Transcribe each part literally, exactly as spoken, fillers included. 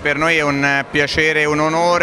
per noi è un piacere e un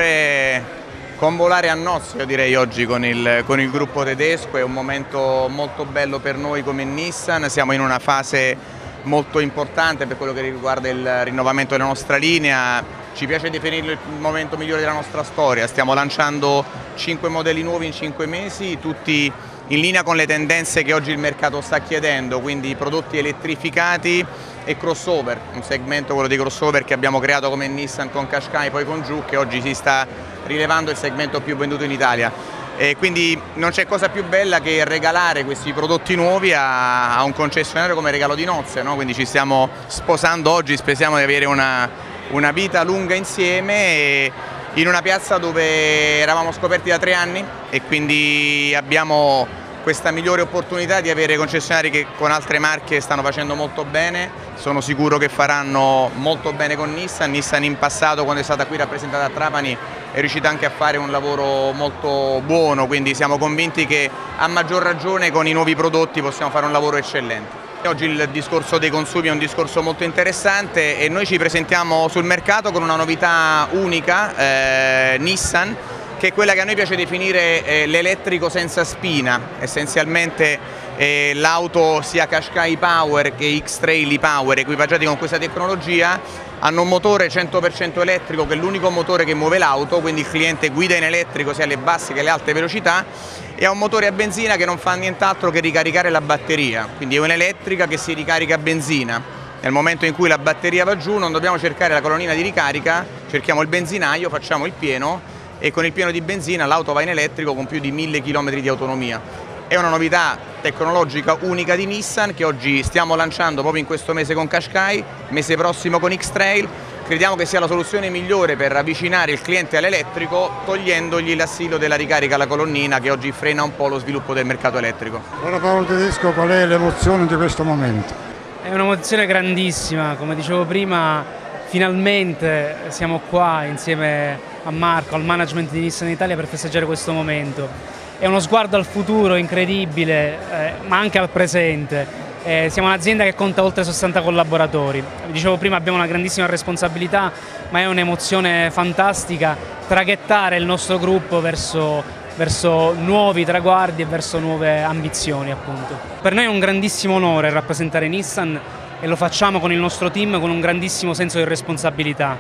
onore convolare a nozze, io direi, oggi con il, con il gruppo tedesco. È un momento molto bello per noi come Nissan, siamo in una fase molto importante per quello che riguarda il rinnovamento della nostra linea. Ci piace definirlo il momento migliore della nostra storia, stiamo lanciando cinque modelli nuovi in cinque mesi, tutti in linea con le tendenze che oggi il mercato sta chiedendo, quindi prodotti elettrificati e crossover, un segmento, quello dei crossover, che abbiamo creato come Nissan con Qashqai, poi con Juke, che oggi si sta rilevando il segmento più venduto in Italia. E quindi non c'è cosa più bella che regalare questi prodotti nuovi a, a un concessionario come regalo di nozze, no? Quindi ci stiamo sposando oggi, speriamo di avere una, una vita lunga insieme, e in una piazza dove eravamo scoperti da tre anni, e quindi abbiamo questa migliore opportunità di avere concessionari che con altre marche stanno facendo molto bene. Sono sicuro che faranno molto bene con Nissan. Nissan in passato, quando è stata qui rappresentata a Trapani, è riuscita anche a fare un lavoro molto buono, quindi siamo convinti che a maggior ragione con i nuovi prodotti possiamo fare un lavoro eccellente. Oggi il discorso dei consumi è un discorso molto interessante e noi ci presentiamo sul mercato con una novità unica, eh, Nissan, che è quella che a noi piace definire eh, l'elettrico senza spina. Essenzialmente eh, l'auto sia Qashqai Power che X-Trail e-Power, equipaggiati con questa tecnologia, hanno un motore cento per cento elettrico, che è l'unico motore che muove l'auto, quindi il cliente guida in elettrico sia alle basse che alle alte velocità, e ha un motore a benzina che non fa nient'altro che ricaricare la batteria, quindi è un'elettrica che si ricarica a benzina. Nel momento in cui la batteria va giù non dobbiamo cercare la colonnina di ricarica, cerchiamo il benzinaio, facciamo il pieno, e con il pieno di benzina l'auto va in elettrico con più di mille chilometri di autonomia. È una novità tecnologica unica di Nissan che oggi stiamo lanciando proprio in questo mese con Qashqai, mese prossimo con X-Trail. Crediamo che sia la soluzione migliore per avvicinare il cliente all'elettrico, togliendogli l'assilo della ricarica alla colonnina, che oggi frena un po' lo sviluppo del mercato elettrico. Allora Paolo Tedesco, qual è l'emozione di questo momento? È un'emozione grandissima, come dicevo prima, finalmente siamo qua insieme a Marco, al management di Nissan Italia, per festeggiare questo momento. È uno sguardo al futuro incredibile, eh, ma anche al presente. Eh, siamo un'azienda che conta oltre sessanta collaboratori. Dicevo prima, abbiamo una grandissima responsabilità, ma è un'emozione fantastica traghettare il nostro gruppo verso, verso nuovi traguardi e verso nuove ambizioni, appunto. Per noi è un grandissimo onore rappresentare Nissan, e lo facciamo con il nostro team con un grandissimo senso di responsabilità.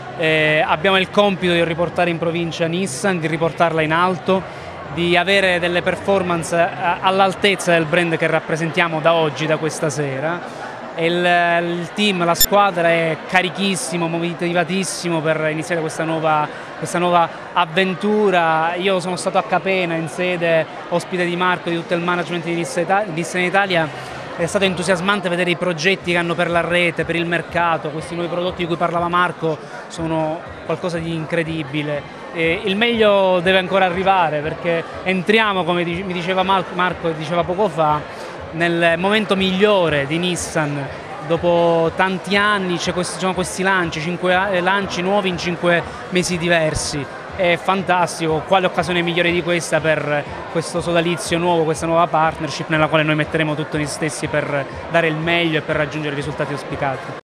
Eh, abbiamo il compito di riportare in provincia Nissan, di riportarla in alto, di avere delle performance all'altezza del brand che rappresentiamo da oggi, da questa sera. Il, il team, la squadra è carichissimo, motivatissimo per iniziare questa nuova, questa nuova avventura. Io sono stato a Capena in sede ospite di Marco e di tutto il management di Nissan Italia. È stato entusiasmante vedere i progetti che hanno per la rete, per il mercato. Questi nuovi prodotti di cui parlava Marco sono qualcosa di incredibile. E il meglio deve ancora arrivare, perché entriamo, come mi diceva Marco e diceva poco fa, nel momento migliore di Nissan. Dopo tanti anni ci sono questi lanci, cinque lanci nuovi in cinque mesi diversi. È fantastico, quale occasione migliore di questa per questo sodalizio nuovo, questa nuova partnership nella quale noi metteremo tutto noi stessi per dare il meglio e per raggiungere i risultati auspicati.